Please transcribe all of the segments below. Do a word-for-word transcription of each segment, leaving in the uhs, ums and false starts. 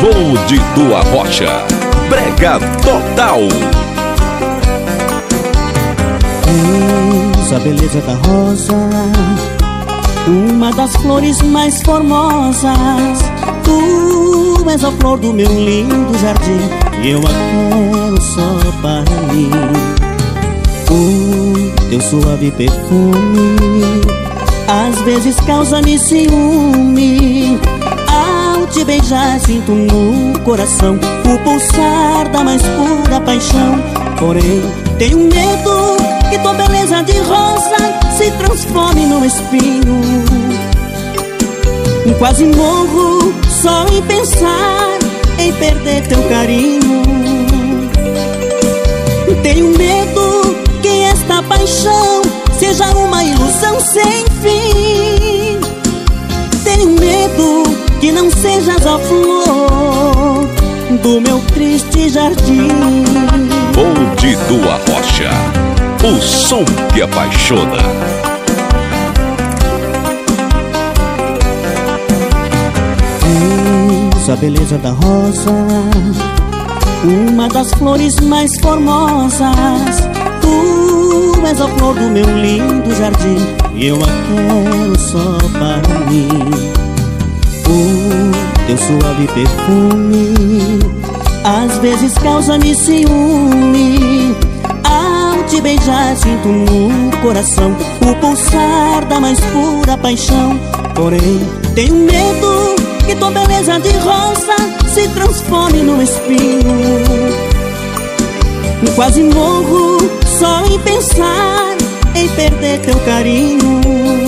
Bonde do Arrocha, brega total. Eis a beleza da rosa, uma das flores mais formosas. Tu és a flor do meu lindo jardim e eu a quero só para mim. O teu suave perfume às vezes causa-me ciúme. Ao te beijar sinto no coração o pulsar da mais pura paixão. Porém tenho medo que tua beleza de rosa se transforme num espinho. Quase morro só em pensar em perder teu carinho. Tenho medo que esta paixão seja uma ilusão sem fim. Tenho medo que não sejas a flor do meu triste jardim. Bonde do Arrocha, o som que apaixona. A beleza da rosa, uma das flores mais formosas. Tu és a flor do meu lindo jardim e eu a quero só para mim. O teu suave perfume às vezes causa-me ciúme. Ao te beijar sinto no coração o pulsar da mais pura paixão. Porém tenho medo que tua beleza de rosa se transforme num espinho. Quase morro só em pensar em perder teu carinho.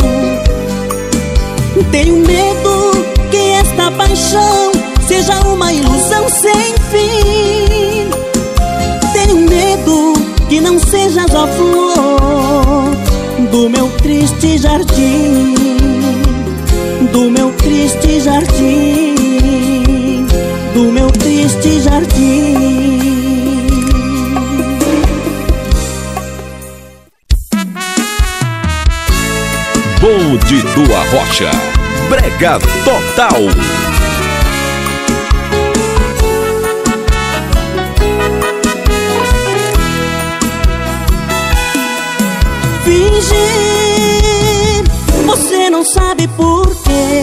Tenho medo que esta paixão seja uma ilusão sem fim. Tenho medo que não sejas a flor do meu triste jardim. Do meu triste jardim, do meu triste jardim. Bonde do Arrocha, brega total. Fingir, você não sabe por quê.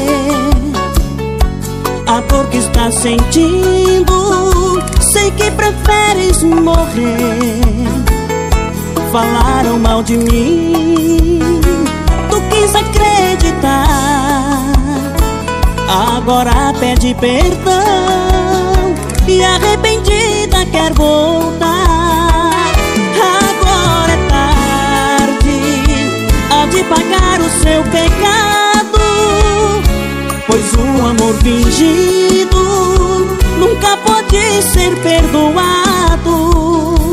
A dor que está sentindo, sei que preferes morrer. Falaram mal de mim, tu quis acreditar. Agora pede perdão e arrependida quer voltar. Agora é tarde, há de pagar o seu pecado, pois o amor fingido nunca pode ser perdoado.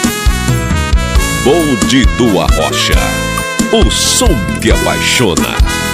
Bonde do Arrocha, o som que apaixona.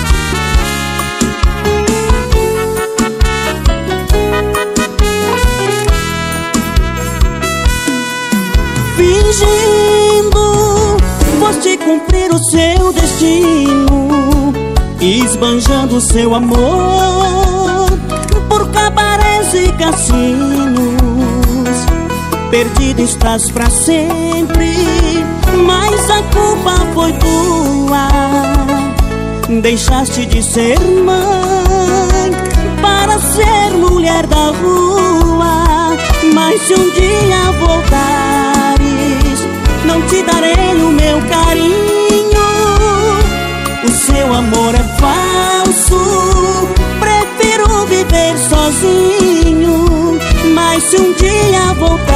Fingindo, foste cumprir o seu destino, esbanjando seu amor por cabarés e cassinos. Perdido estás pra sempre, mas a culpa foi tua. Deixaste de ser mãe para ser mulher da rua. Mas se um dia voltares, não te darei o meu carinho. O seu amor é falso, prefiro viver sozinho. Mas se um dia voltares,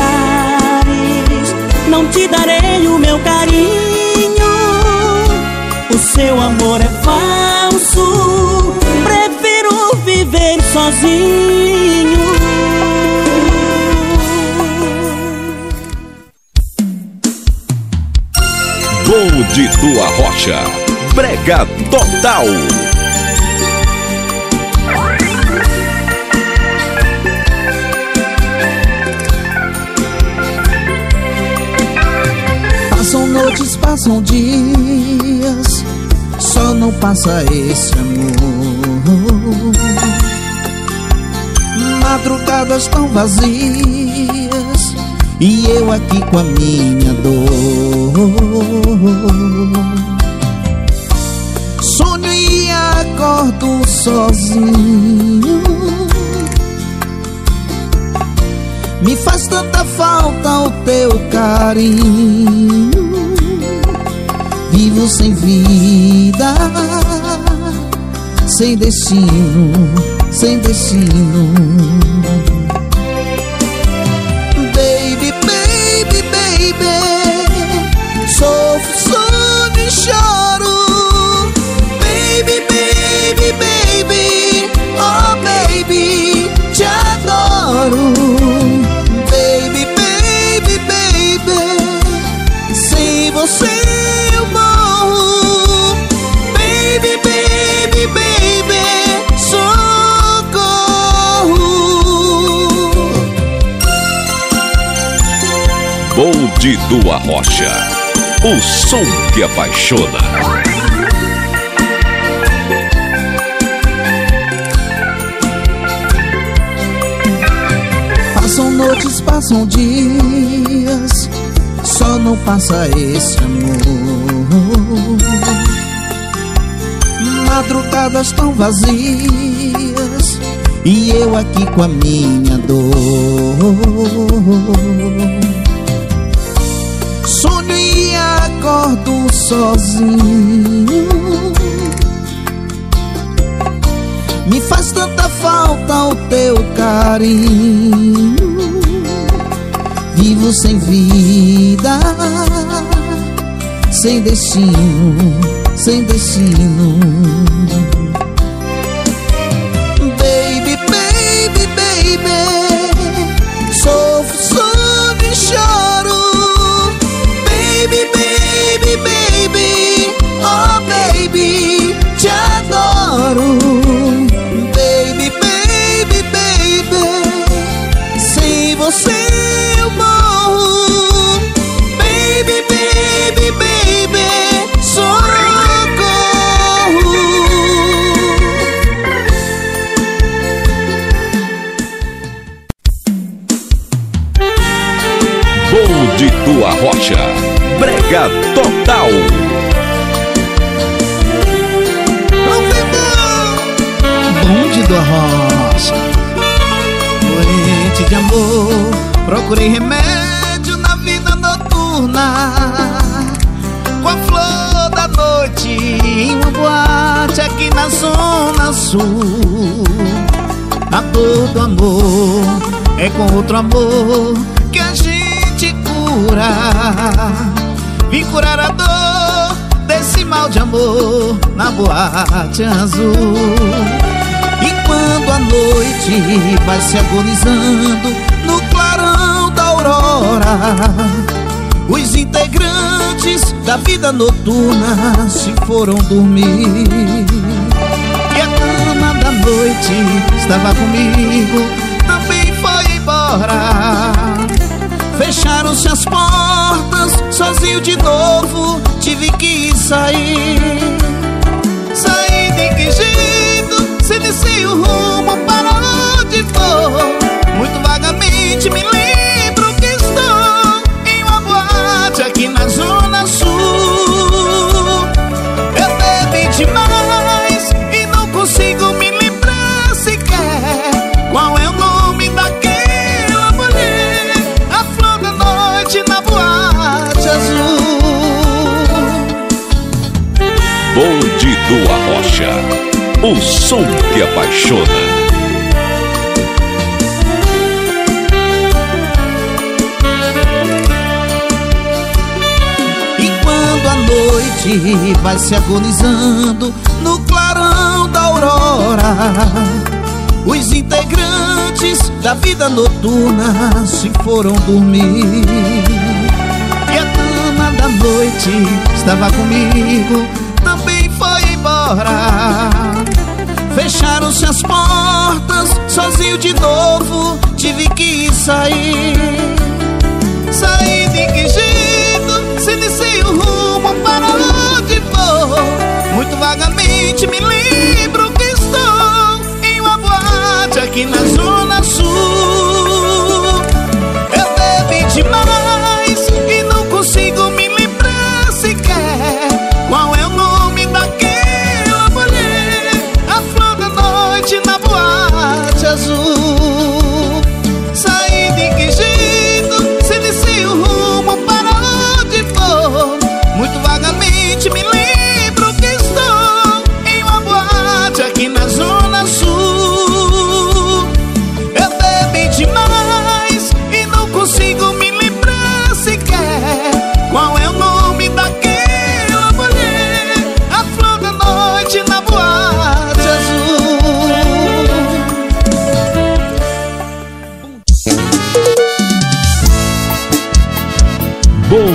não te darei o meu carinho. O seu amor é falso, prefiro viver sozinho. Bonde do Arrocha, brega total. Passam noites, passam dias, só não passa esse amor. madrugadas tão vazias, e eu aqui com a minha dor. Sonho e acordo sozinho, me faz tanta falta o teu carinho. Vivo sem vida, sem destino, sem destino. Baby, baby, baby, sofro, sonho e choro. Baby, baby, baby, oh baby, te adoro. Baby, baby, baby, sem você eu morro. Baby, baby, baby, socorro. Bonde do Arrocha, o som que apaixona. Passam noites, passam dias, só não passa esse amor. Madrugadas tão vazias, e eu aqui com a minha dor. Sonho e acordo sozinho, me faz tanta falta o teu carinho. Vivo sem vida, sem destino, sem destino. Baby, baby, baby, sofro, sonho e choro. Baby, baby, baby, oh baby, te adoro. Baby, baby, baby, sem você eu morro. Baby, baby, baby, socorro. Bonde do Arrocha, brega total. Bonde do Arrocha. Doente de amor, procurei remédio na vida noturna, com a flor da noite em uma boate aqui na zona sul. A dor do amor é com outro amor que a gente cura. Vim curar a dor desse mal de amor na boate azul. E quando a noite vai se agonizando no clarão da aurora, os integrantes da vida noturna se foram dormir. E a dama da noite estava comigo, também foi embora. Fecharam-se as portas, sozinho de novo tive que sair. Saí de que jeito? Se iniciei o rumo para onde for. Muito vagamente me lembro que estou em uma boate aqui na zona sul. Eu bebi demais e não consigo me lembrar sequer qual é o nome daquela mulher. A flor da noite na boate azul. Bonde do Arrocha, o som que apaixona. E quando a noite vai se agonizando no clarão da aurora, os integrantes da vida noturna se foram dormir. E a dama da noite estava comigo, também foi embora. Fecharam-se as portas, sozinho de novo tive que sair. Saí de que jeito? Se iniciei o rumo para onde for. Muito vagamente me lembro que estou em uma boate aqui na zona sul.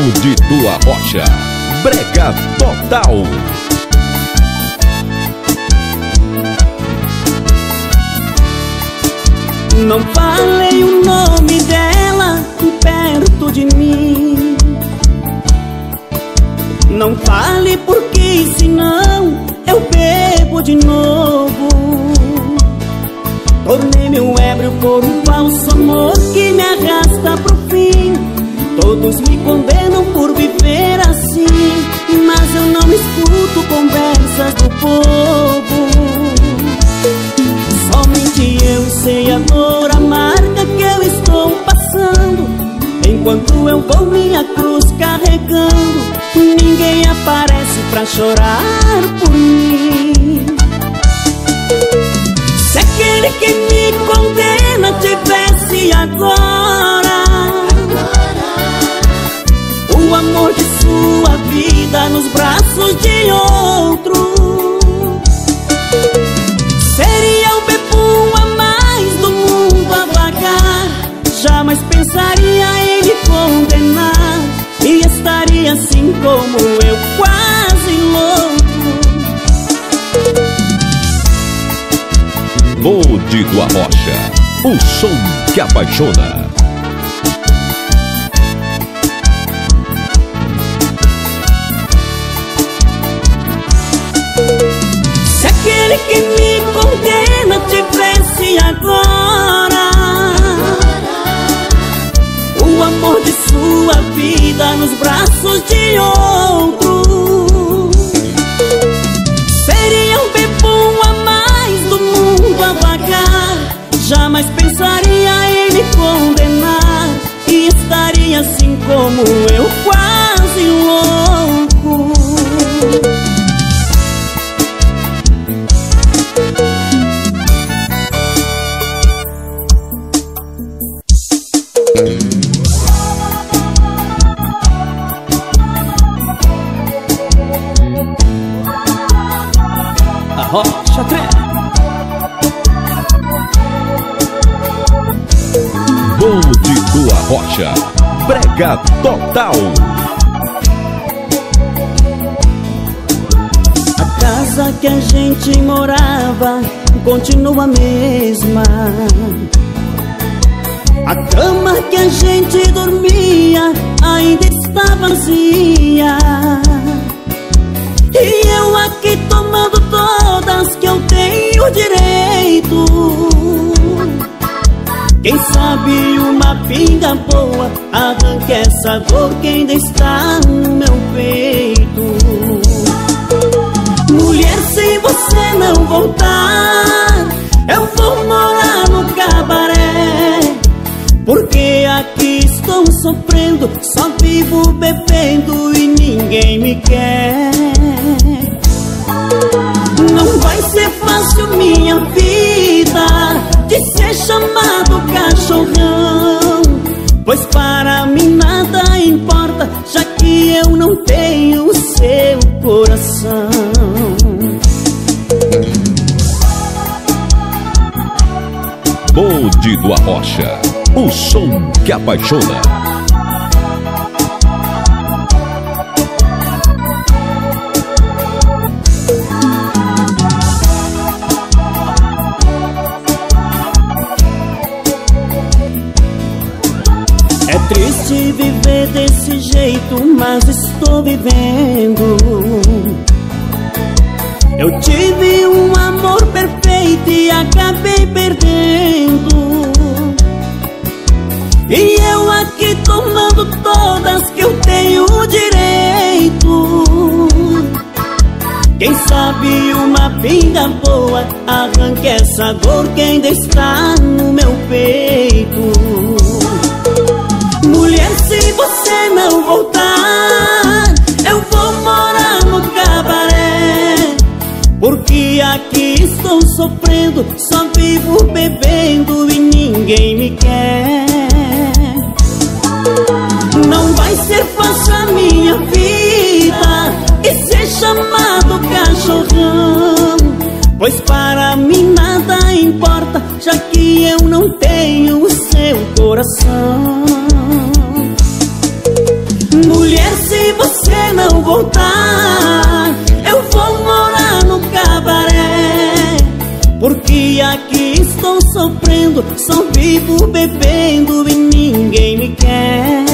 Bonde do Arrocha, brega total. Não falei o nome dela perto de mim. Não fale porque senão eu bebo de novo. Tornei meu ébrio por um falso amor que me arrasta pro fim. Todos me condenam por viver assim, mas eu não escuto conversas do povo. Somente eu sei a dor amarga que eu estou passando, enquanto eu vou minha cruz carregando. Ninguém aparece pra chorar por mim. Se aquele que me condena tivesse agora o amor de sua vida nos braços de outro, seria o bebum a mais do mundo a vagar. Jamais pensaria em me condenar e estaria assim como eu, quase louco. Bonde do Arrocha, o som que apaixona. Se aquele que me condena tivesse agora o amor de sua vida nos braços de outro, seria um bebum a mais do mundo a vagar. Jamais pensaria em me condenar e estaria assim como eu, quase louco. Arrocha trem. Bonde do Arrocha, brega total. A casa que a gente morava continua a mesma. A cama que a gente dormia ainda está vazia. E eu aqui tomando todas que eu tenho direito. Quem sabe uma pinga boa arranque essa dor que ainda está no meu peito. Mulher, se você não voltar, eu vou morar no cabaré, porque aqui estou sofrendo, só vivo bebendo e ninguém me quer. Não vai ser fácil minha vida de ser chamado cachorrão, pois para mim nada importa, já que eu não tenho o seu coração. Bonde do Arrocha, o som que apaixona. É triste viver desse jeito, mas estou vivendo. Eu tive um amor perfeito e acabei perdendo. E eu aqui tomando todas que eu tenho direito. Quem sabe uma pinga boa arranque essa dor que ainda está no meu peito. Mulher, se você não voltar, eu vou morar no cabaré, porque aqui estou sofrendo, só vivo bebendo e ninguém me quer. Não vai ser fácil a minha vida e ser chamado cachorrão, pois para mim nada importa, já que eu não tenho o seu coração. Mulher, Mulher, se você não voltar, eu vou morar no cabaré, porque aqui estou sofrendo, só vivo bebendo e ninguém me quer.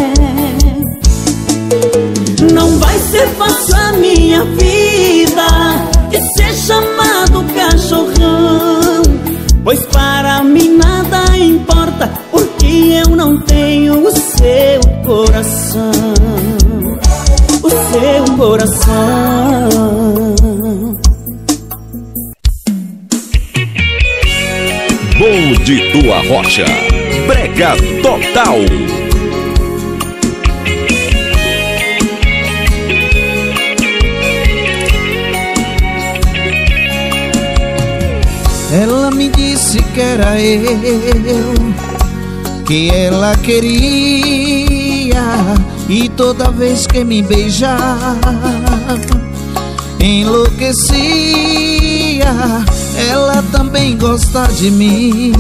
Não vai ser fácil a minha vida de ser chamado cachorrão, pois para mim nada importa, porque eu não tenho o seu coração, o seu coração. Bonde do Arrocha, brega total. Ela me disse que era eu que ela queria, e toda vez que me beijava enlouquecia. Ela também gosta de mim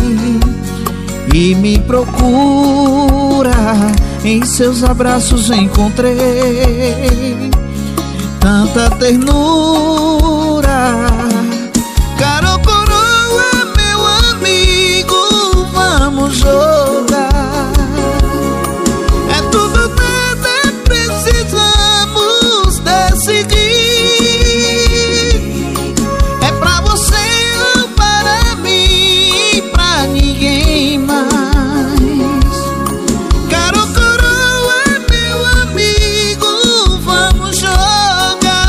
e me procura. Em seus abraços encontrei tanta ternura. Caro coroa, meu amigo, vamos jogar. É tudo nada, precisamos decidir. É pra você ou para mim, pra ninguém mais. Caro coroa, meu amigo, vamos jogar.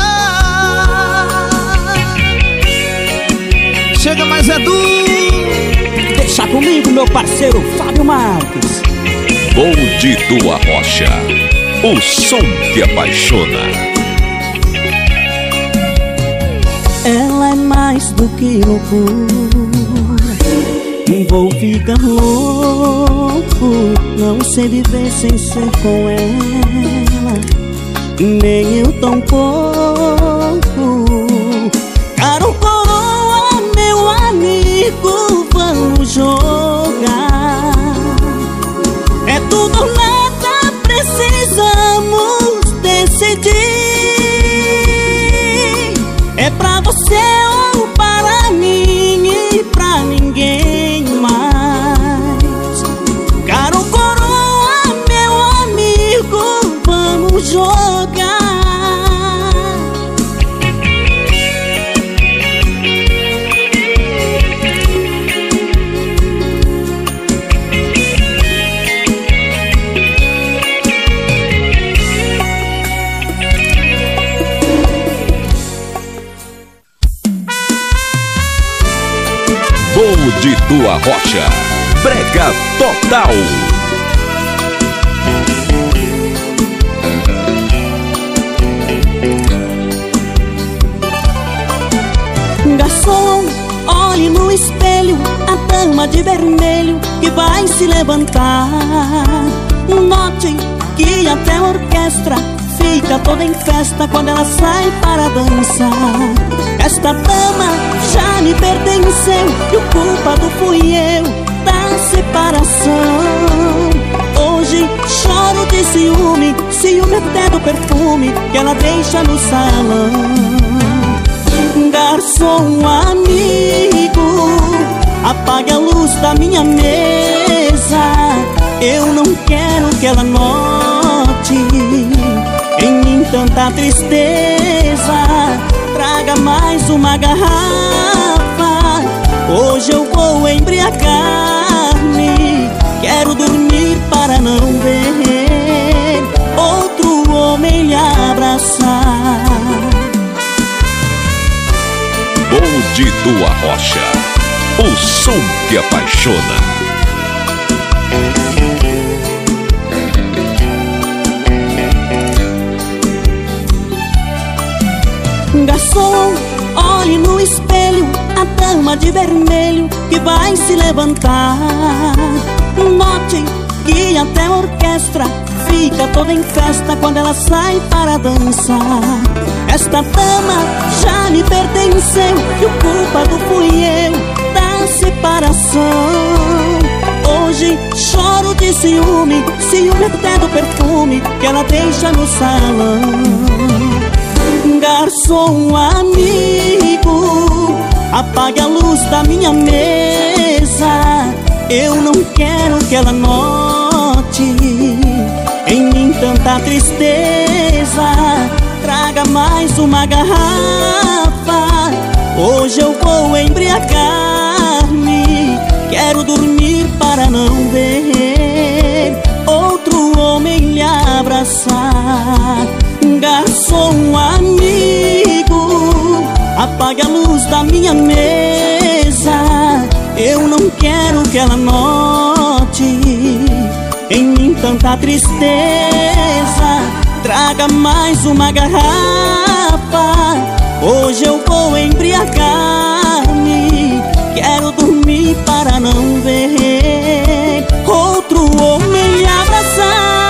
Chega mais, Edu. Deixa comigo, meu parceiro Fábio Marques. Bonde do Arrocha, o som que apaixona. Ela é mais do que loucura, vou ficar louco, não sei viver sem ser com ela, nem eu tão pouco. Caro coroa, meu amigo, vamos jogar. É tudo ou nada, precisamos decidir. É pra você ou para mim e pra ninguém mais. Caro coroa, meu amigo, vamos jogar. Bonde do Arrocha, brega total. Garçom, olhe no espelho a dama de vermelho que vai se levantar. Note que até a orquestra fica toda em festa quando ela sai para dançar. Esta dama já me pertenceu e o culpado fui eu da separação. Hoje choro de ciúme, ciúme até do perfume que ela deixa no salão. Garçom amigo, apague a luz da minha mesa. Eu não quero que ela note em mim tanta tristeza. Traga mais uma garrafa, hoje eu vou embriagar-me. Quero dormir para não ver outro homem lhe abraçar. Bonde do Arrocha, o som que apaixona. Garçom, olhe no espelho a dama de vermelho que vai se levantar. Note que até a orquestra fica toda em festa quando ela sai para dançar. Esta dama já me pertenceu e o culpado fui eu da separação. Hoje noite choro de ciúme, ciúme até do perfume que ela deixa no salão. Garçom amigo, apague a luz da minha mesa. Eu não quero que ela note em mim tanta tristeza. Traga mais uma garrafa, hoje eu vou embriagar-me. Quero dormir para não ver outro homem lhe abraçar. Garçom amigo, apague a luz da minha mesa. Eu não quero que ela note em mim tanta tristeza. Traga mais uma garrafa, hoje eu vou embriagar-me. Quero dormir para não ver outro homem lhe abraçar.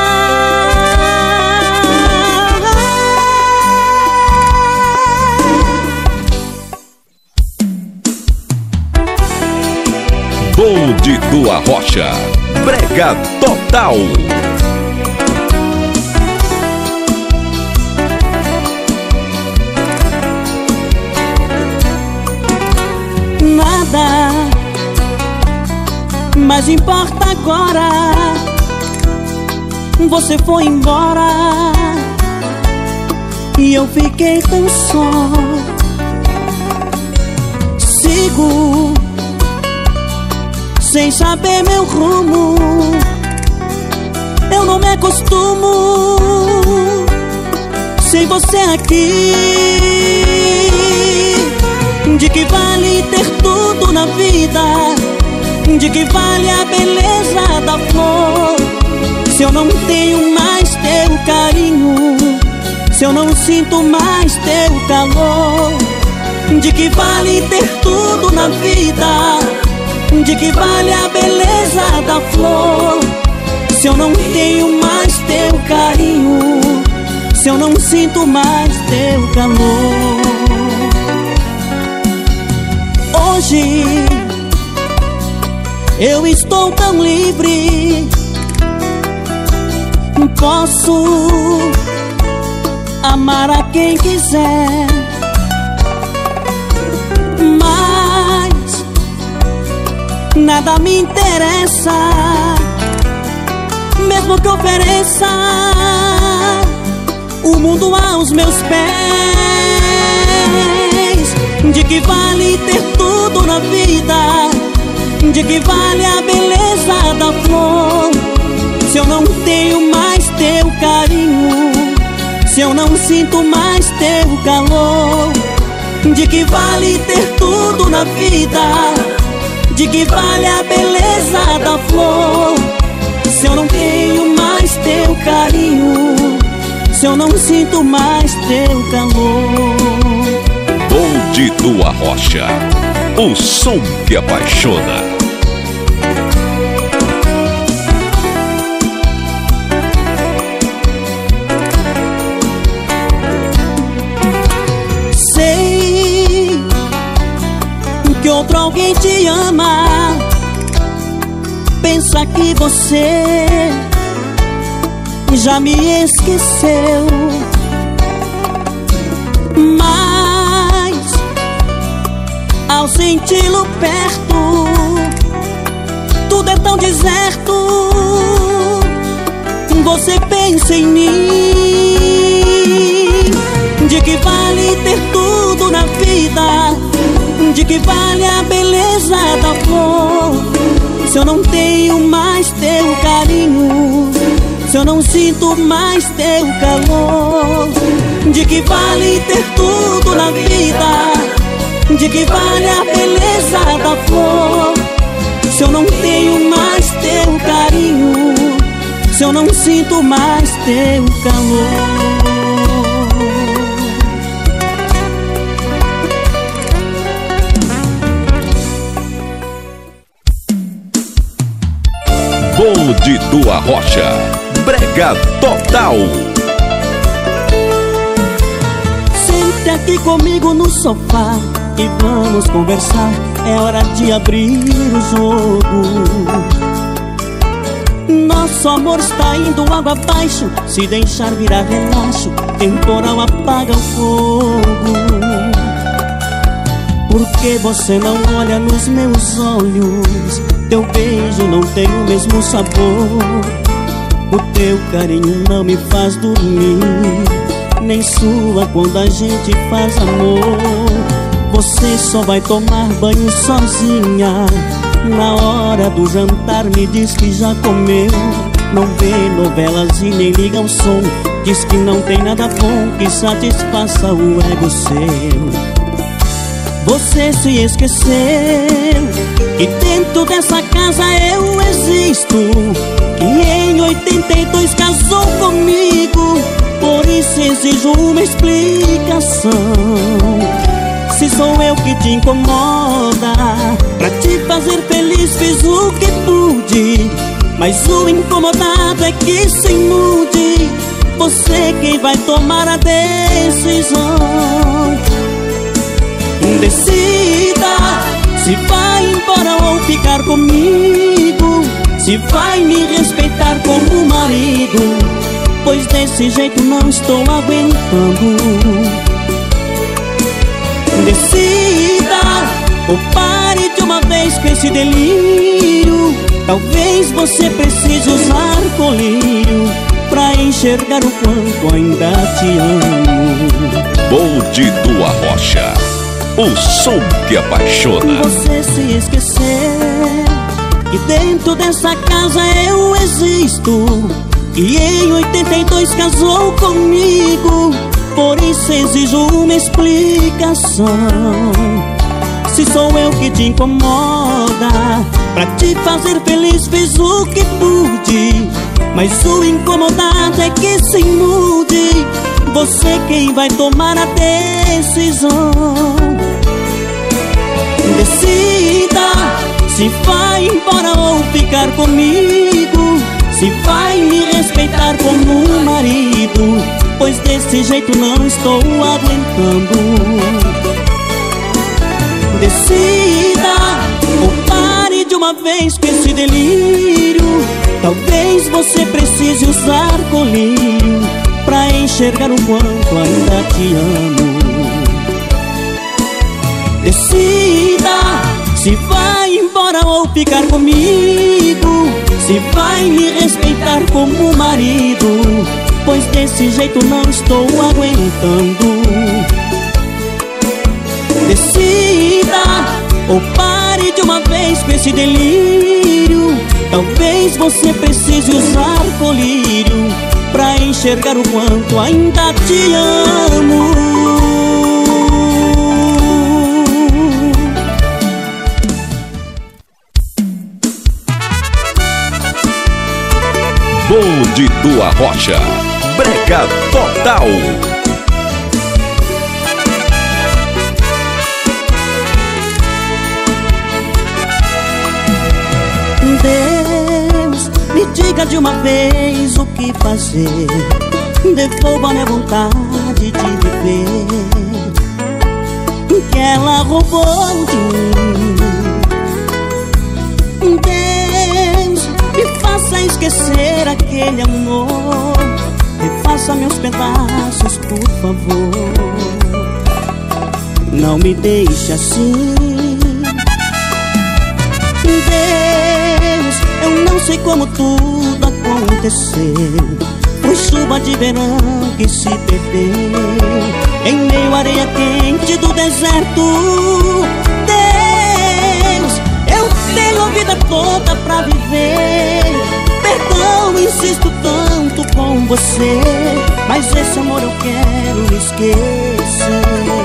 Bonde do Arrocha, brega total. Nada mais importa agora, você foi embora e eu fiquei tão só. Sigo sem saber meu rumo, eu não me acostumo sem você aqui. De que vale ter tudo na vida? De que vale a beleza da flor? Se eu não tenho mais teu carinho, se eu não sinto mais teu calor. De que vale ter tudo na vida? De que vale a beleza da flor? Se eu não tenho mais teu carinho, se eu não sinto mais teu calor. Hoje eu estou tão livre, posso amar a quem quiser, mas nada me interessa, mesmo que ofereça o mundo aos meus pés. De que vale ter tudo na vida? De que vale a beleza da flor? Se eu não tenho mais teu carinho, se eu não sinto mais teu calor. De que vale ter tudo na vida? De que vale a beleza da flor? Se eu não tenho mais teu carinho, se eu não sinto mais teu calor. Bonde do Arrocha, o som que apaixona. Sei que outro alguém te ama, pensa que você já me esqueceu, mas ao senti-lo perto, tudo é tão deserto. Você pensa em mim. De que vale ter tudo na vida? De que vale a beleza da flor? Se eu não tenho mais teu carinho, se eu não sinto mais teu calor. De que vale ter tudo na vida? De que vale a beleza da flor? Se eu não tenho mais teu carinho, se eu não sinto mais teu calor. Bonde do Arrocha, brega total. Sente aqui comigo no sofá e vamos conversar. É hora de abrir o jogo. Nosso amor está indo água abaixo. Se deixar virar relaxo, temporal apaga o fogo. Por que você não olha nos meus olhos? Teu beijo não tem o mesmo sabor. O teu carinho não me faz dormir, nem sua quando a gente faz amor. Você só vai tomar banho sozinha. Na hora do jantar me diz que já comeu. Não vê novelas e nem liga o som. Diz que não tem nada bom que satisfaça o ego seu. Você se esqueceu que dentro dessa casa eu existo, que em oitenta e dois casou comigo. Por isso exijo uma explicação. Se sou eu que te incomoda, pra te fazer feliz fiz o que pude, mas o incomodado é que se mude. Você quem vai tomar a decisão. Decida se vai embora ou ficar comigo, se vai me respeitar como marido, pois desse jeito não estou aguentando. Decida ou pare de uma vez com esse delírio. Talvez você precise usar colírio pra enxergar o quanto ainda te amo. Bonde do Arrocha, o som que apaixona. Você se esqueceu que dentro dessa casa eu existo, que em oitenta e dois casou comigo. Por isso exijo uma explicação. Se sou eu que te incomoda, pra te fazer feliz fiz o que pude, mas o incomodado é que se mude. Você quem vai tomar a decisão. Decida se vai embora ou ficar comigo, se vai me respeitar como marido, pois desse jeito não estou aguentando. Decida ou pare de uma vez com esse delírio. Talvez você precise usar colírio pra enxergar o quanto ainda te amo. Decida se vai embora ou ficar comigo, se vai me respeitar como marido, pois desse jeito não estou aguentando. Decida ou pare de uma vez com esse delírio. Talvez você precise usar colírio pra enxergar o quanto ainda te amo. Bonde do Arrocha, brega total. Deus, me diga de uma vez o que fazer. Devolva minha vontade de viver, que ela roubou de mim. Deus, me faça esquecer aquele amor, refaça meus pedaços, por favor. Não me deixe assim. Deus, eu não sei como tudo aconteceu. Foi chuva de verão que se perdeu em meio à areia quente do deserto. Deus, eu tenho a vida toda pra viver. Perdão, insisto tanto com você, mas esse amor eu quero esquecer.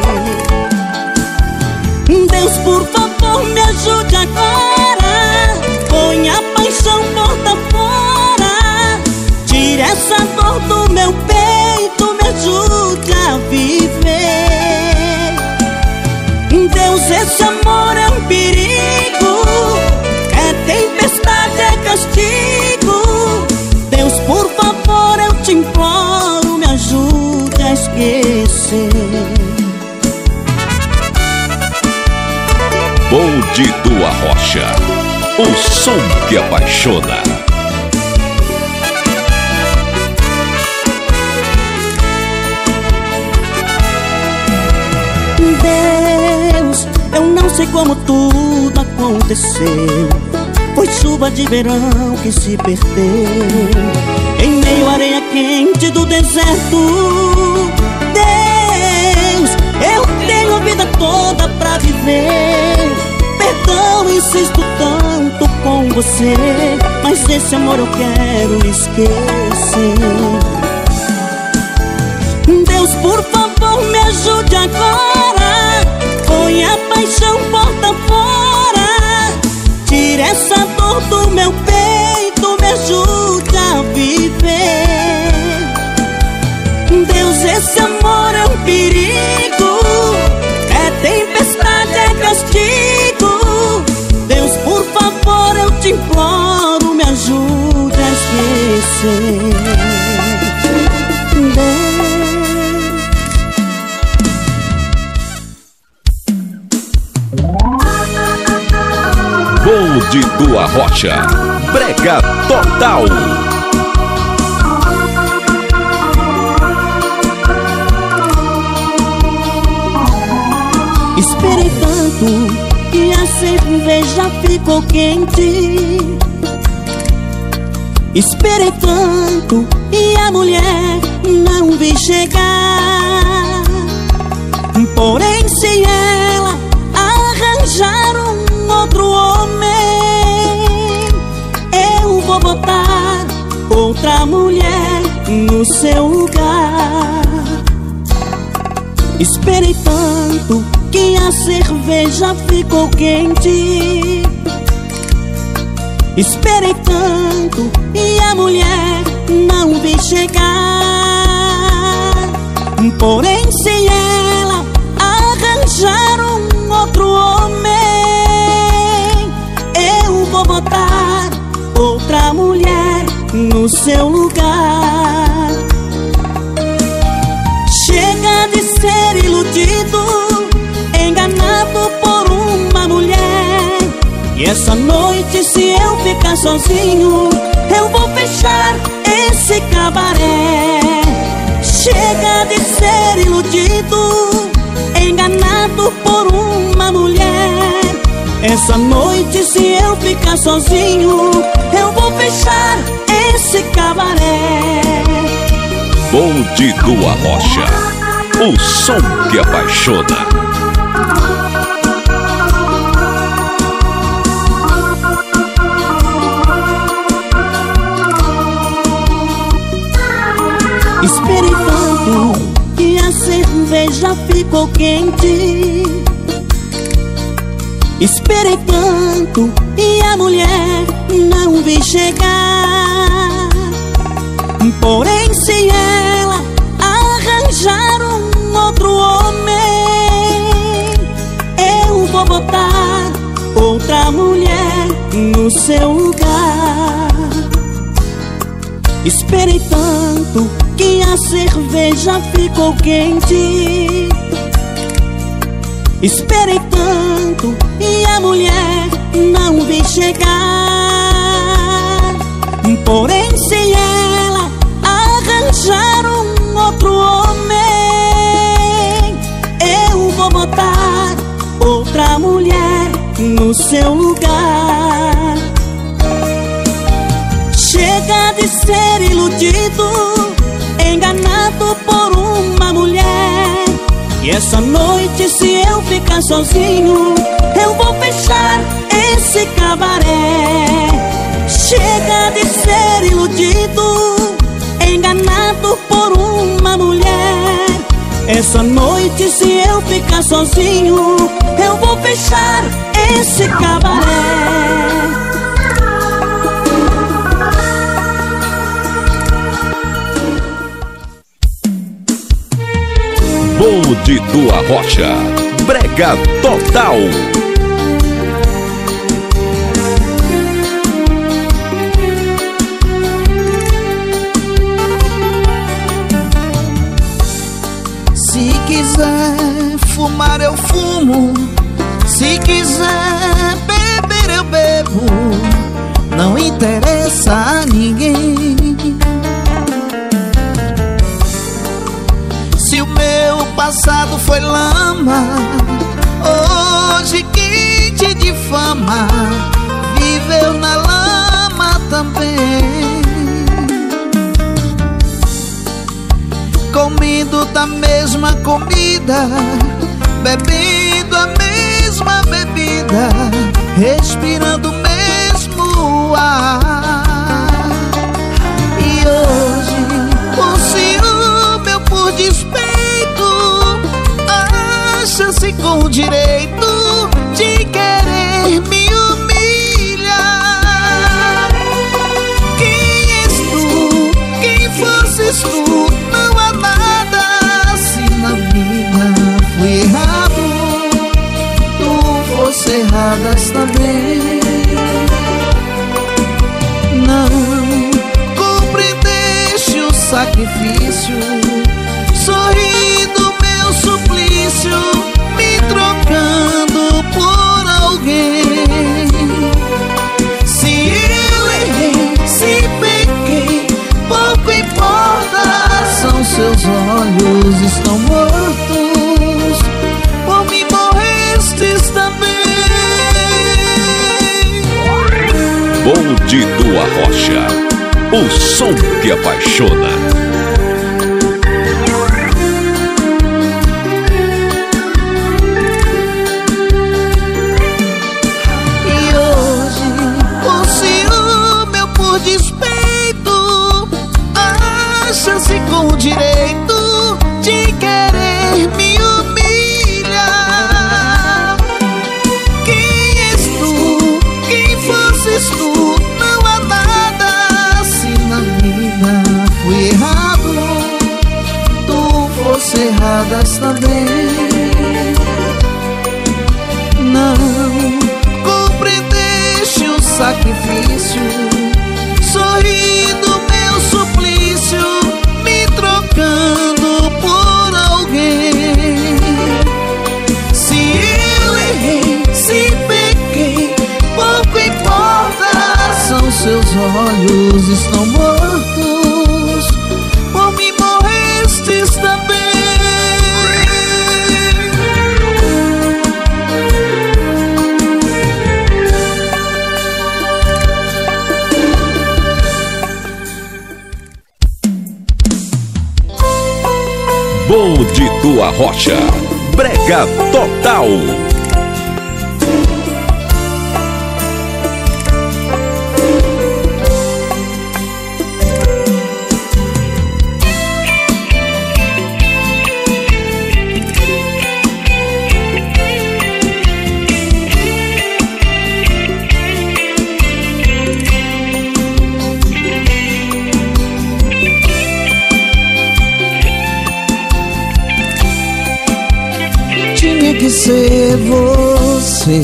Deus, por favor, me ajude agora. Põe a paixão porta fora. Tire essa dor do meu peito, me ajude a viver. Deus, esse amor é um perigo, é tempestade, é castigo. Deus, por favor, eu te imploro, me ajude a esquecer. Bonde do Arrocha, o som que apaixona. sei como tudo aconteceu. Foi chuva de verão que se perdeu em meio à areia quente do deserto. Deus, eu tenho a vida toda pra viver. Perdão, insisto tanto com você, mas esse amor eu quero esquecer. Deus, por favor, me ajude agora. Põe a paixão porta fora. Tire essa dor do meu peito, me ajude a viver. Deus, esse amor é um perigo, é tempestade, é castigo. Deus, por favor, eu te imploro, me ajude a esquecer. Deus. Bonde do Arrocha, brega total. Esperei tanto que a cerveja ficou quente. Esperei tanto e a mulher não vi chegar. Porém, se ela arranjar um outro homem, eu vou botar outra mulher no seu lugar. Esperei tanto que a cerveja ficou quente. Esperei tanto e a mulher não vi chegar. Porém, se ela arranjar um outro homem, eu vou botar outra mulher no seu lugar. Chega de ser iludido, enganado por uma mulher. E essa noite, se eu ficar sozinho, eu vou fechar esse cabaré. Chega de ser iludido, enganado por uma mulher. Essa noite, se eu ficar sozinho, eu vou fechar esse cabaré. Bonde do Arrocha, o som que apaixona. Esperei tanto que a cerveja ficou quente. Esperei tanto e a mulher não vi chegar. Porém, se ela arranjar um outro homem, eu vou botar outra mulher no seu lugar. Esperei tanto que a cerveja ficou quente. Esperei tanto e a mulher não vi chegar. Porém, se ela arranjar um outro homem, eu vou botar outra mulher no seu lugar. Chega de ser iludido, enganado por uma mulher. E essa noite, se eu ficar sozinho, eu vou fechar esse cabaré. Chega de ser iludido, enganado por uma mulher. Essa noite, se eu ficar sozinho, eu vou fechar esse cabaré. Bonde do Arrocha, brega total. Se quiser fumar eu fumo, se quiser beber eu bebo, não interessa a ninguém. Se o meu passado foi lama, hoje hoje quem te difama viveu na lama também, comendo da mesma comida, bebendo a mesma bebida, respirando o mesmo ar. E hoje por ciúme ou por despeito acha-se com o direito de querer me humilhar. Quem és tu? Quem fosses tu? Não há nada se na vida fui errado, tu fosse erradas também. Não compreendeste o sacrifício, sorrindo meu suplício, me trocando por alguém. Se eu errei, se pequei, pouco importa, são seus olhos estão mortos, por mim morrestes também. Bonde do Arrocha, o som que apaixona. Com o direito de querer me humilhar. Quem és tu? Quem fosses tu? Não há nada se na vida fui errado, tu fosse erradas também. Não compreendeste o sacrifício, sorrindo meu suplício, trocando por alguém. Se eu errei, se pequei, pouco importa, são seus olhos estão mortos, por mim morrestes também. Bonde do Arrocha, brega total. Que ser você,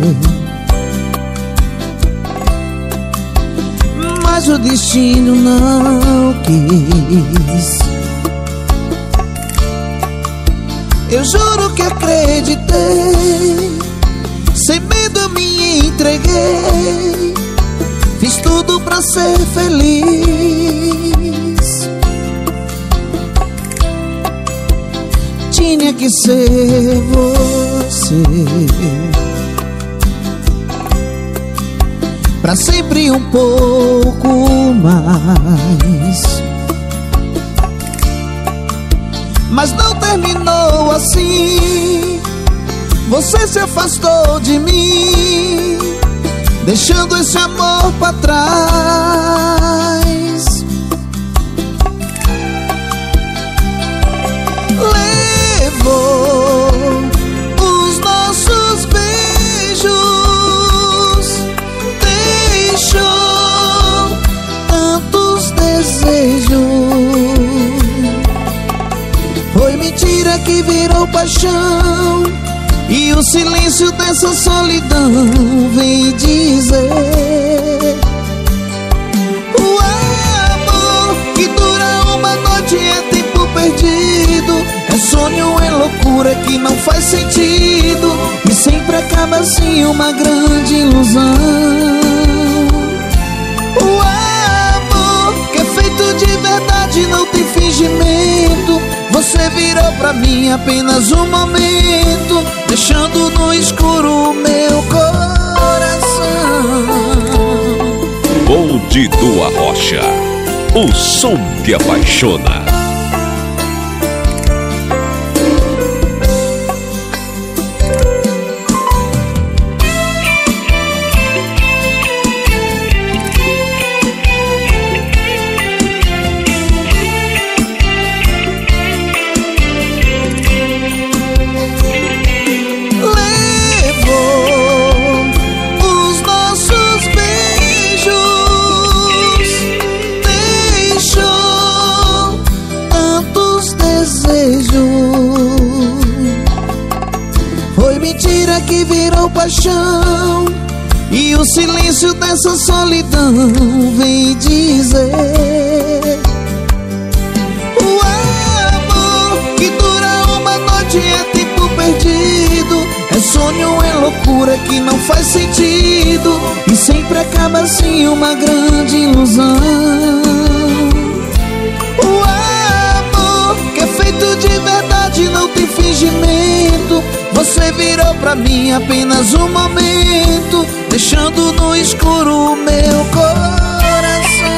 mas o destino não quis. Eu juro que acreditei, sem medo me entreguei, fiz tudo pra ser feliz. Tinha que ser você, pra sempre um pouco mais. Mas não terminou assim, você se afastou de mim, deixando esse amor pra trás. Levou os nossos beijos, deixou tantos desejos. Foi mentira que virou paixão, e o silêncio dessa solidão vem dizer: o amor que dura uma noite é tempo perdido, é sonho, é loucura que não faz sentido, e sempre acaba assim uma grande ilusão. O amor que é feito de verdade não tem fingimento, você virou pra mim apenas um momento, deixou deixando no escuro meu coração. Bonde do Arrocha, o som que apaixona. Que virou paixão, e o silêncio dessa solidão vem dizer: o amor que dura uma noite é tempo perdido, é sonho, é loucura que não faz sentido, e sempre acaba assim uma grande ilusão. O amor que é feito de verdade não tem fingimento, você virou pra mim apenas um momento, deixando no escuro o meu coração.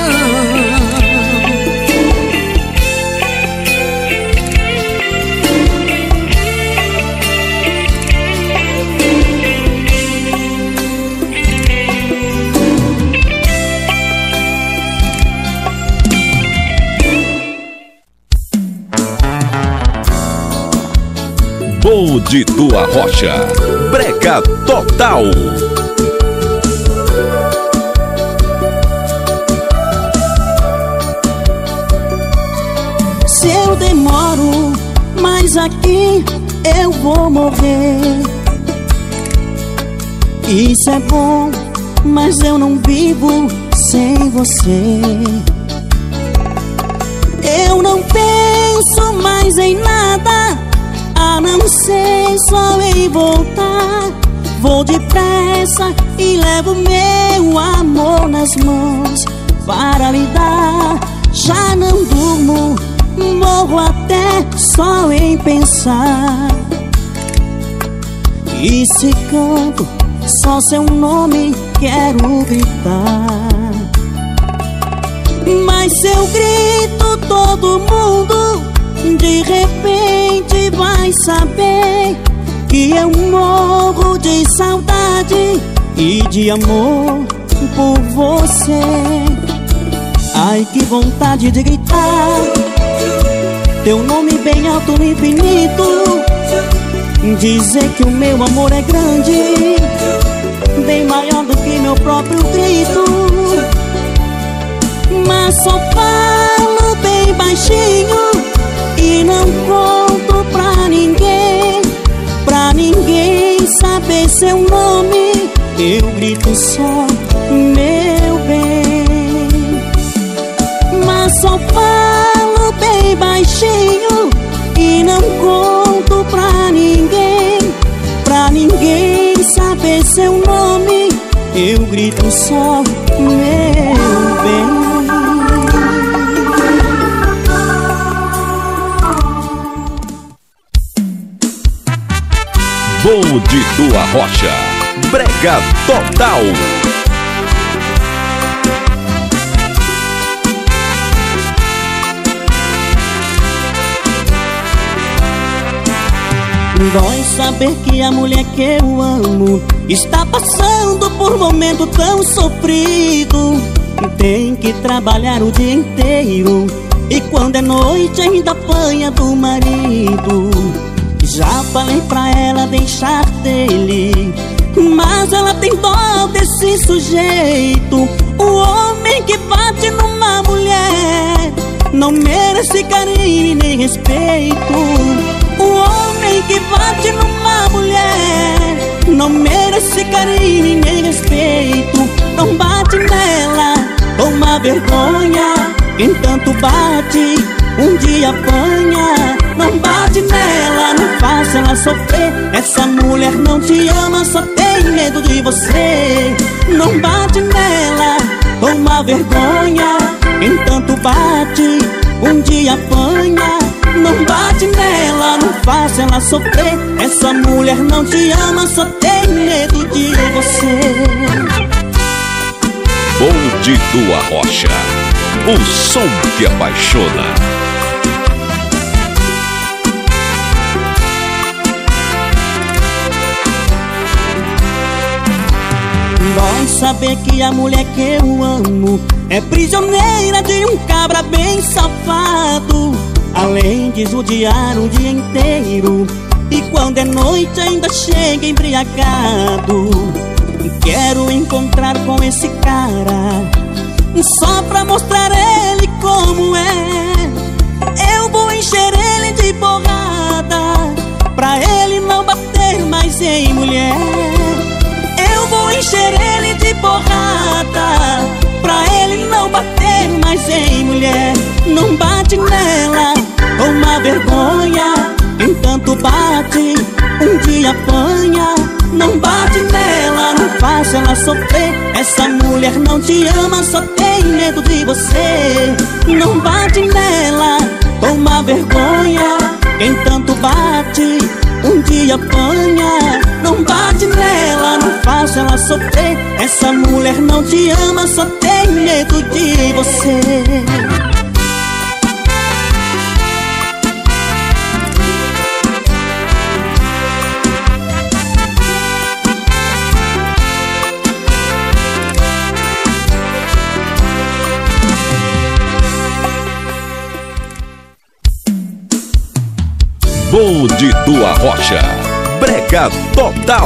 Bonde do Arrocha, brega total. Se eu demoro, mas aqui eu vou morrer. Isso é bom, mas eu não vivo sem você. Eu não penso mais em nada, a não ser só em voltar. Vou depressa e levo meu amor nas mãos para lhe dar. Já não durmo, morro até só em pensar. E se canto só seu nome, quero gritar. Mas se eu grito, todo mundo de repente vai saber que eu morro de saudade e de amor por você. Ai, que vontade de gritar teu nome bem alto no infinito, dizer que o meu amor é grande, bem maior do que meu próprio grito. Mas só falo bem baixinho e não conto pra ninguém, pra ninguém saber seu nome. Eu grito só, meu bem. Mas só falo bem baixinho e não conto pra ninguém, pra ninguém saber seu nome. Eu grito só, meu bem. Bonde do Arrocha, brega total. Dói saber que a mulher que eu amo está passando por um momento tão sofrido. Tem que trabalhar o dia inteiro e quando é noite ainda apanha do marido. Já falei pra ela deixar dele, mas ela tem dó desse sujeito. O homem que bate numa mulher não merece carinho e nem respeito. O homem que bate numa mulher não merece carinho e nem respeito. Não bate nela, toma vergonha. Quem tanto bate, um dia apanha. Não bate nela, não faça ela sofrer. Essa mulher não te ama, só tem medo de você. Não bate nela, toma vergonha. Quem tanto bate, um dia apanha. Não bate nela, não faça ela sofrer. Essa mulher não te ama, só tem medo de você. Bonde do Arrocha, o som que apaixona. Dói saber que a mulher que eu amo é prisioneira de um cabra bem safado, além de judiar o dia inteiro, e quando é noite ainda chega embriagado. Quero encontrar com esse cara só pra mostrar ele como é. Eu vou encher ele de porrada pra ele não bater mais em mulher. Eu vou encher ele de porrada pra ele não bater mais em mulher. Não bate nela, uma vergonha. Quem tanto bate, um dia apanha. Não bate nela, não faça ela sofrer. Essa mulher não te ama, só tem medo de você. Não bate nela, toma vergonha. Quem tanto bate, um dia apanha. Não bate nela, não faça ela sofrer. Essa mulher não te ama, só tem medo de você. Bonde do Arrocha, brega total.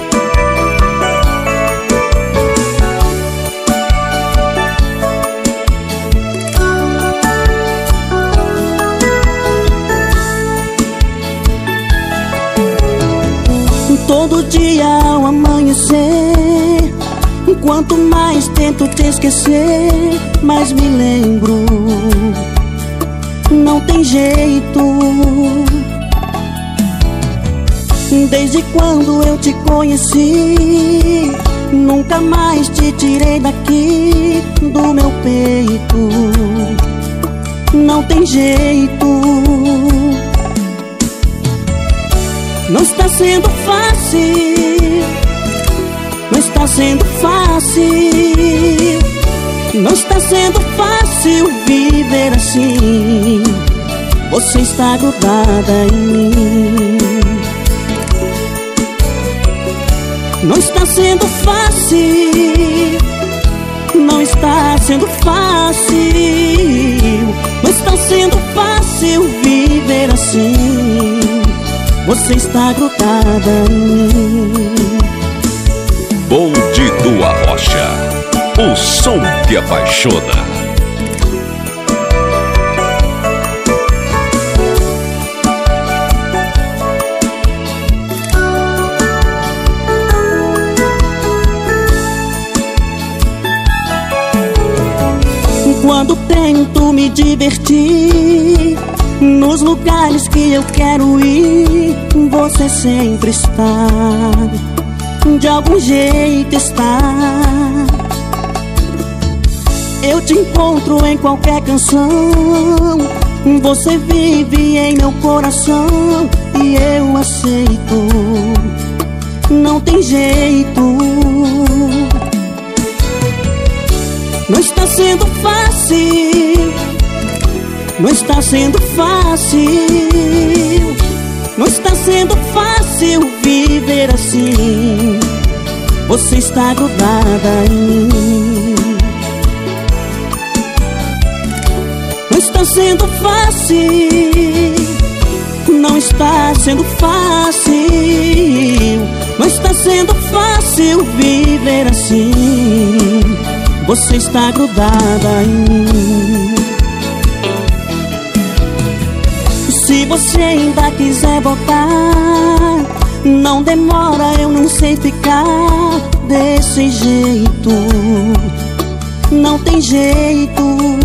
Todo dia ao amanhecer, quanto mais tento te esquecer, mais me lembro. Não tem jeito. Desde quando eu te conheci, nunca mais te tirei daqui do meu peito. Não tem jeito. Não está sendo fácil. Não está sendo fácil. Não está sendo fácil viver assim. Você está grudada em mim. Não está sendo fácil. Não está sendo fácil. Não está sendo fácil viver assim. Você está grudada em mim. Bonde do Arrocha, o som que apaixona. Quando tento me divertir nos lugares que eu quero ir, você sempre está. De algum jeito está. Eu te encontro em qualquer canção. Você vive em meu coração e eu aceito. Não tem jeito. Não está sendo fácil. Não está sendo fácil. Não está sendo fácil viver assim. Você está grudada em mim. Não está sendo fácil. Não está sendo fácil. Não está sendo fácil viver assim. Você está grudada em mim. Se você ainda quiser voltar, não demora, eu não sei ficar desse jeito. Não tem jeito.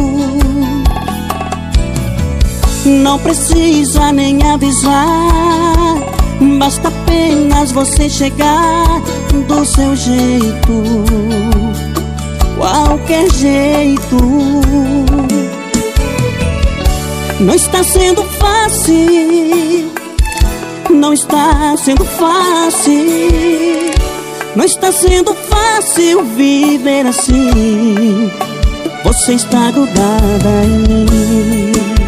Não precisa nem avisar, basta apenas você chegar do seu jeito. Qualquer jeito. Não está sendo fácil, não está sendo fácil, não está sendo fácil viver assim. Você está grudada em mim.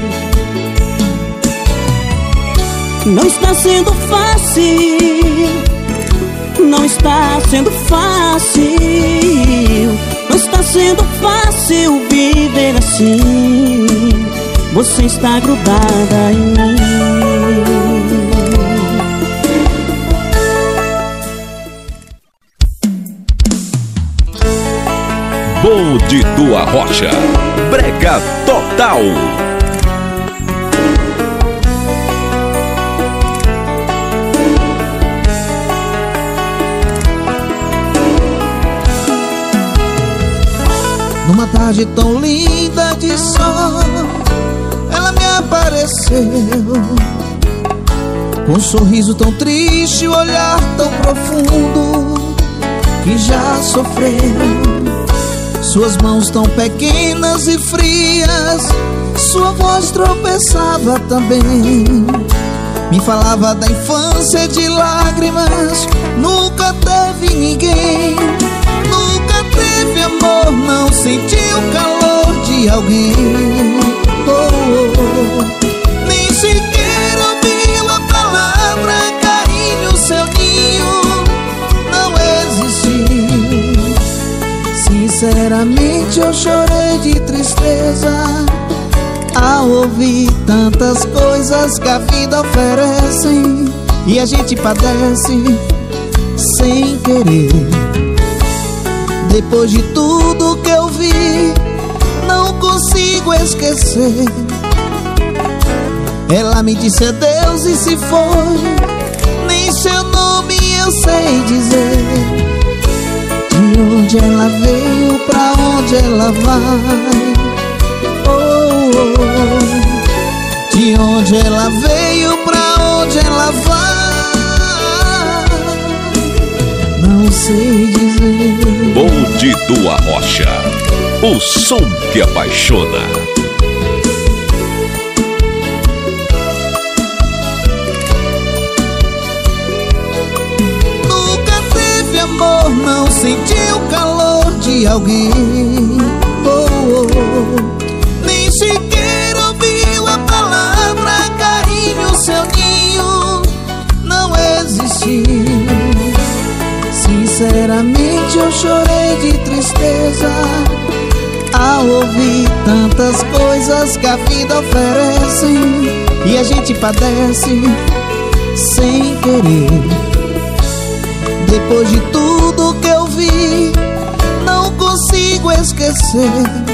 Não está sendo fácil, não está sendo fácil, não está sendo fácil viver assim. Você está grudada em mim. Bonde do Arrocha, brega total. Numa tarde tão linda de sol, ela me apareceu, com um sorriso tão triste, um olhar tão profundo que já sofreu. Suas mãos tão pequenas e frias, sua voz tropeçava também. Me falava da infância de lágrimas, nunca teve ninguém. Nunca teve amor, não sentiu o calor de alguém. Oh, oh, oh. Nem sequer ouviu a palavra carinho, seu ninho não existiu. Sinceramente eu chorei de tristeza ao ouvir tantas coisas que a vida oferece e a gente padece sem querer. Depois de tudo que eu vi, não consigo esquecer. Ela me disse adeus e se foi, nem seu nome eu sei dizer. De onde ela veio, pra onde ela vai. Oh, oh, oh. De onde ela veio, pra onde ela vai, não sei dizer. Bonde do Arrocha, o som que apaixona. Nunca teve amor, não sentiu o calor de alguém. Oh, oh, oh. Nem sequer ouviu a palavra carinho, seu ninho não existiu. Sinceramente eu chorei de tristeza ao ouvir tantas coisas que a vida oferece e a gente padece sem querer. Depois de tudo que eu vi, não consigo esquecer.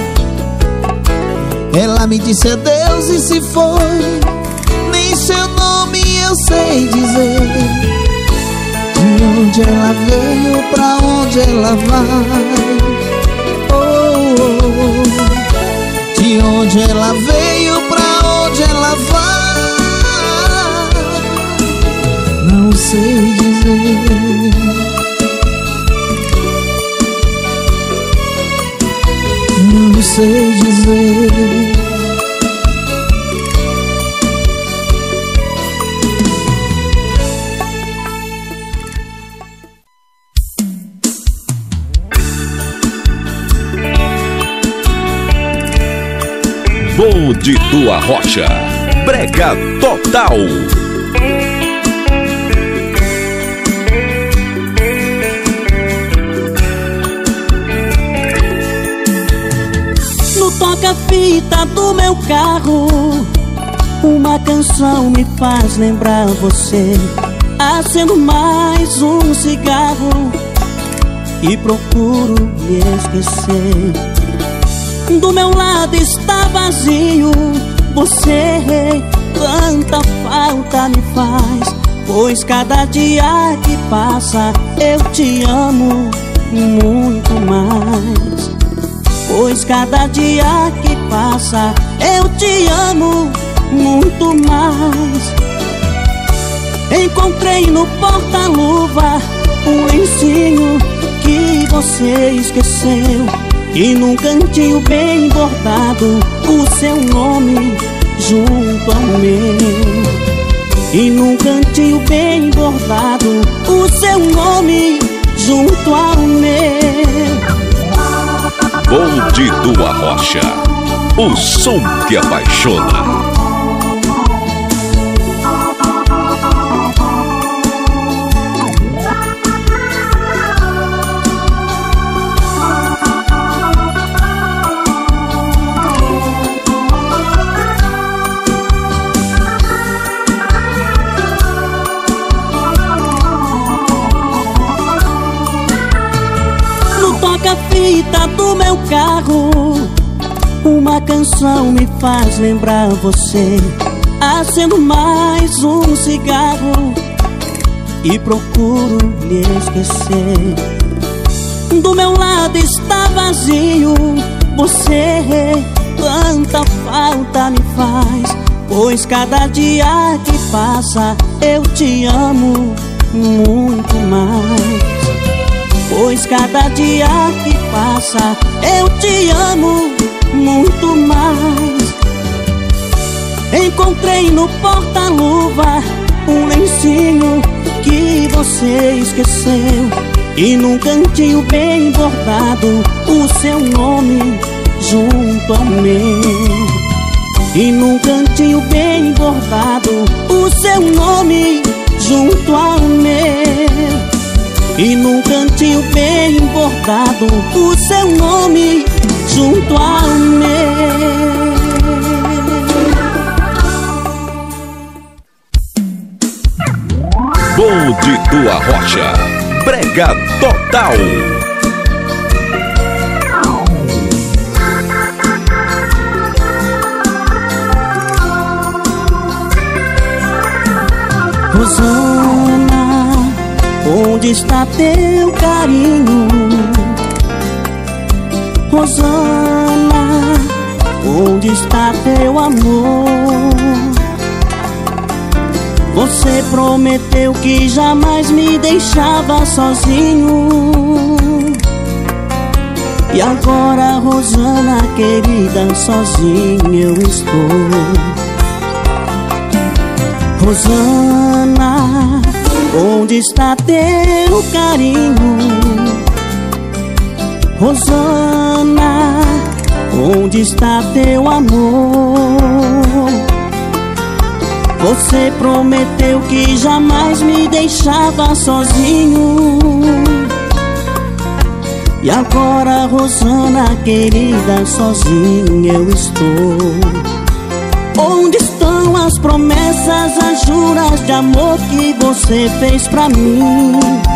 Ela me disse adeus e se foi, nem seu nome eu sei dizer. De onde ela veio, pra onde ela vai. Oh, oh, oh. De onde ela veio, pra onde ela vai, não sei dizer. Não sei dizer. Bonde do Arrocha, brega total. No toca-fita do meu carro, uma canção me faz lembrar você. Acendo mais um cigarro e procuro me esquecer. Do meu lado está vazio, você tanta falta me faz. Pois cada dia que passa eu te amo muito mais. Pois cada dia que passa eu te amo muito mais. Encontrei no porta-luva um lencinho que você esqueceu, e num cantinho bem bordado o seu nome junto ao meu. E num cantinho bem bordado o seu nome junto ao meu. Bonde do Arrocha, o som que apaixona. Fita do meu carro, uma canção me faz lembrar você. Acendo mais um cigarro e procuro lhe esquecer. Do meu lado está vazio, você tanta falta me faz. Pois cada dia que passa eu te amo muito mais. Pois cada dia que passa eu te amo muito mais. Encontrei no porta-luva um lencinho que você esqueceu. E num cantinho bem bordado o seu nome junto ao meu. E num cantinho bem bordado o seu nome junto ao meu. E num cantinho bem bordado o seu nome junto ao meu. Bonde do Arrocha, brega total. Rosana, onde está teu carinho? Rosana, onde está teu amor? Você prometeu que jamais me deixava sozinho. E agora, Rosana querida, sozinho eu estou. Rosana, onde está teu carinho? Rosana, onde está teu amor? Você prometeu que jamais me deixava sozinho. E agora, Rosana querida, sozinho eu estou. Onde estão as promessas, as juras de amor que você fez pra mim?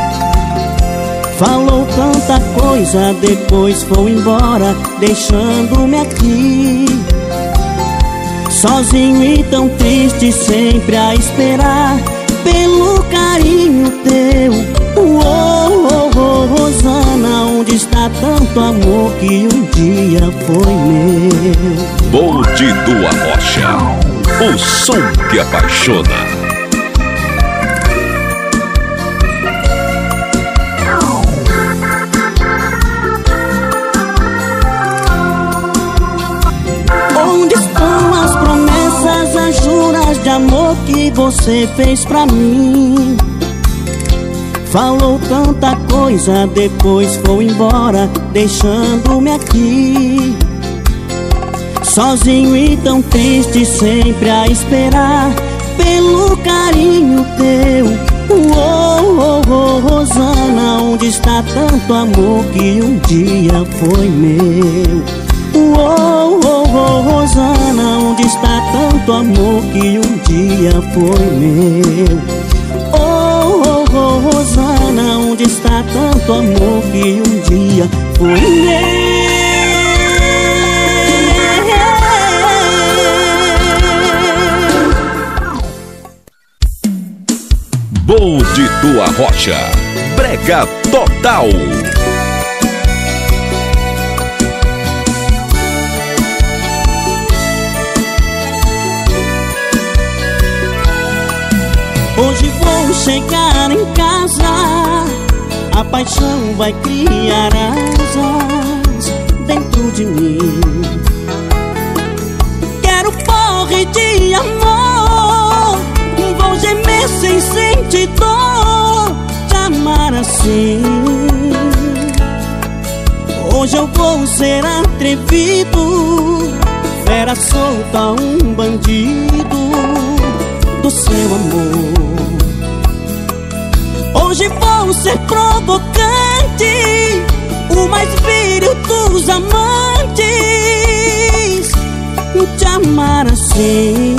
Falou tanta coisa, depois foi embora, deixando-me aqui sozinho e tão triste, sempre a esperar pelo carinho teu. Oh, oh, oh, Rosana, onde está tanto amor que um dia foi meu? Bonde do Arrocha, o som que apaixona. Onde estão as promessas, as juras de amor que você fez pra mim? Falou tanta coisa, depois foi embora, deixando-me aqui sozinho e tão triste, sempre a esperar pelo carinho teu. Oh, oh, oh, Rosana, onde está tanto amor que um dia foi meu? Oh, oh, oh, Rosana, onde está tanto amor que um dia foi meu? Oh, oh, oh, Rosana, onde está tanto amor que um dia foi meu? Bonde do Arrocha, brega total. Hoje vou chegar em casa, a paixão vai criar asas dentro de mim. Quero porre de assim. Hoje eu vou ser atrevido, fera solta, um bandido do seu amor. Hoje vou ser provocante, o mais viril dos amantes. Te amar assim,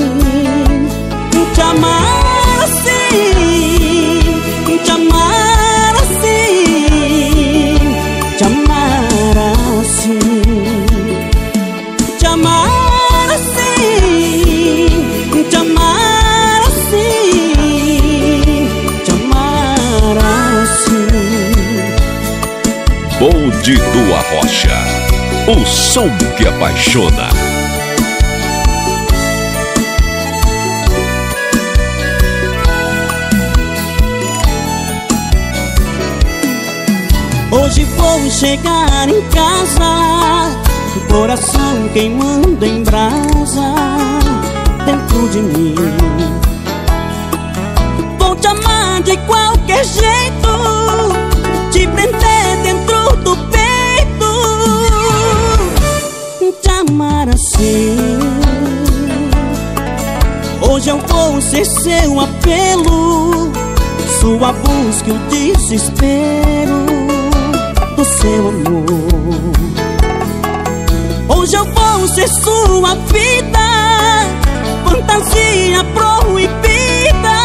te amar assim, te amar assim, te amar assim, te amar assim, te amar assim, te amar assim. Bonde do Arrocha, o som que apaixona. Hoje vou chegar em casa, coração queimando em brasa dentro de mim. Vou te amar de qualquer jeito, te prender dentro do peito, te amar assim. Hoje eu vou ser seu apelo, sua busca e o desespero do seu amor. Hoje eu vou ser sua vida, fantasia proibida,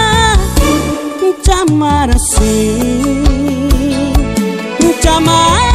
te amar assim, te amar